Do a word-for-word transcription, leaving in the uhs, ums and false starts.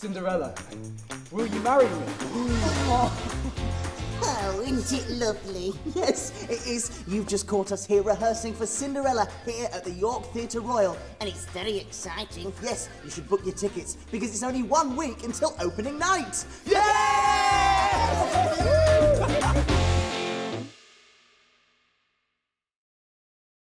Cinderella, will you marry me? Oh, isn't it lovely? Yes, it is. You've just caught us here rehearsing for Cinderella here at the York Theatre Royal. And it's very exciting. Yes, you should book your tickets because it's only one week until opening night. Yay!